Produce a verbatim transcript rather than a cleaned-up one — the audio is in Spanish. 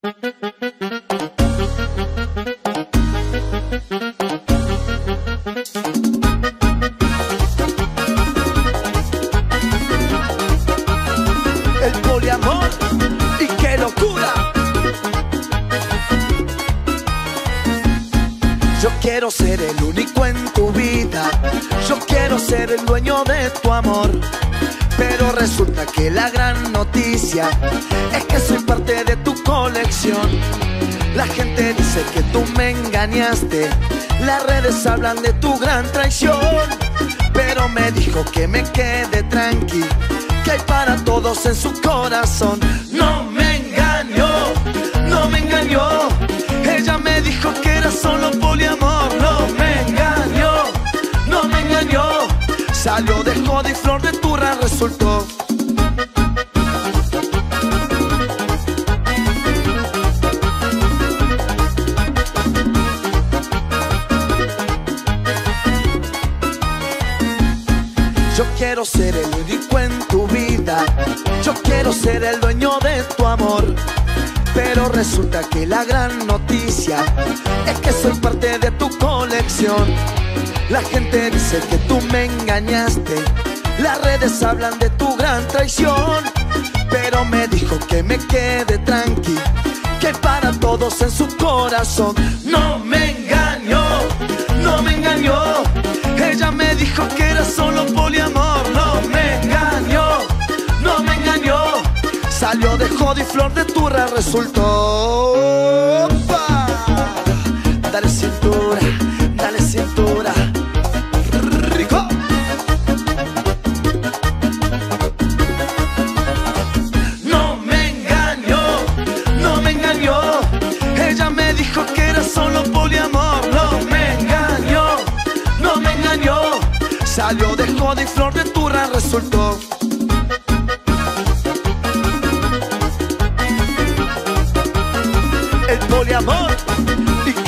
El poliamor, y qué locura. Yo quiero ser el único en tu vida, yo quiero ser el dueño de tu amor. Pero resulta que la gran noticia es que soy parte de tu colección. La gente dice que tú me engañaste, las redes hablan de tu gran traición. Pero me dijo que me quede tranqui, que hay para todos en su corazón. No me engañó, no me engañó. Ella me dijo que era solo poliamor. No me engañó, no me engañó. Salió de joda y flor de turra resultó. Yo quiero ser el único en tu vida, yo quiero ser el dueño de tu amor. Pero resulta que la gran noticia es que soy parte de tu colección. La gente dice que tú me engañaste, las redes hablan de tu gran traición. Pero me dijo que me quede tranqui, que para todos en su corazón. No me engañó, no me engañó. Ella me dijo que era solo poliamor. No me engañó, no me engañó. Salió de joda y flor de turra resultó. ¡Opa! Dale cintura, dale cintura. Rico. No me engañó, no me engañó. Ella me dijo que era solo poliamor. No me engañó, no me engañó. Salió de joda y flor de turra resultó. El poliamor, y